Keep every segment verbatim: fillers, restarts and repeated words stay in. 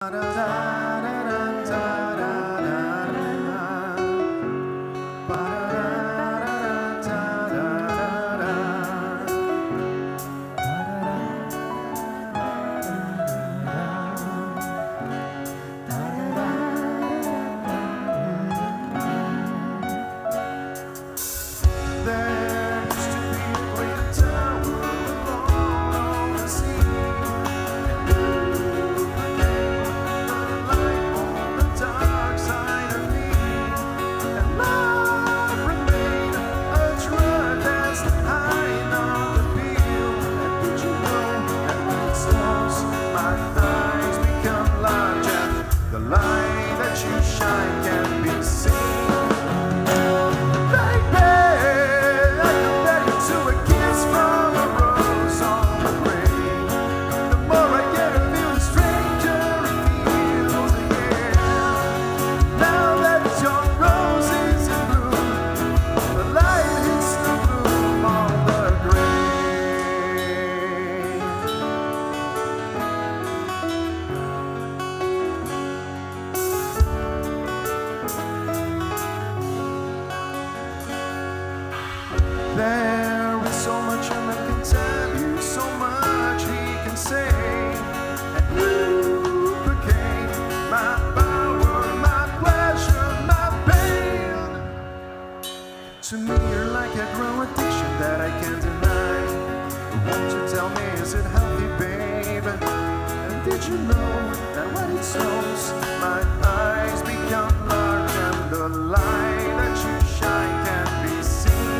There is so much a man can tell you, so much he can say. And you became my power, my pleasure, my pain. To me you're like a growing addiction that I can't deny. Won't you tell me, is it healthy, babe? And did you know that when it snows, my eyes become large and the light that you shine can't be seen?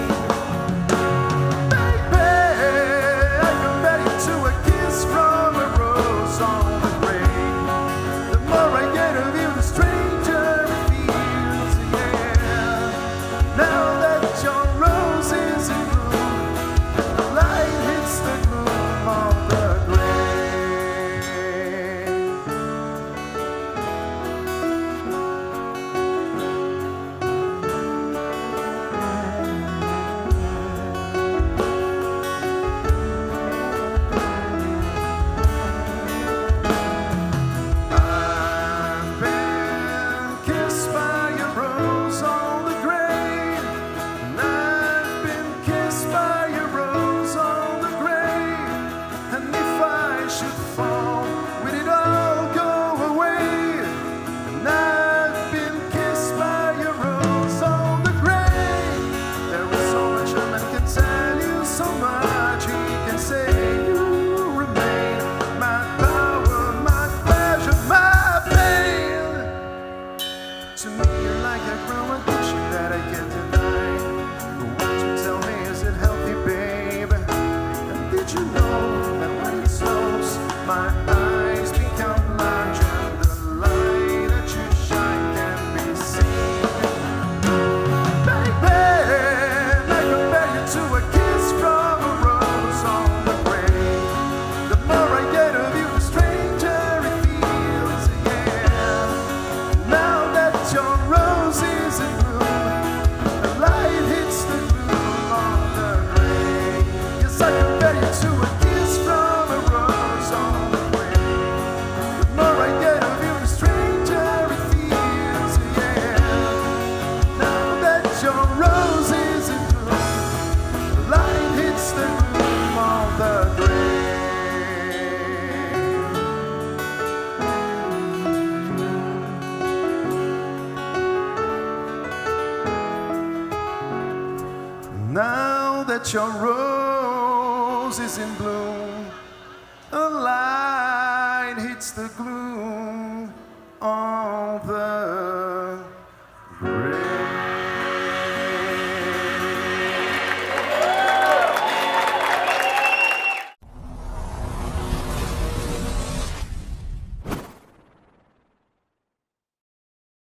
To me you're like a growing addiction that I can't deny. But won't you tell me, is it healthy, babe? And did you know that when it snows, my eyes become large and the light that you shine can be seen? Baby, I compare you to a kiss from a rose on the grave. The more I get of you, the stranger it feels, yeah. Now that your rose is in bloom, the light hits the gloom on the grave. Yes, I compare you to a kiss from a rose on the grave. The more I get of you, the stranger it feels, yeah. Now that your rose is in bloom, the light hits the gloom on the grave. Now that your rose is in bloom, a light hits the gloom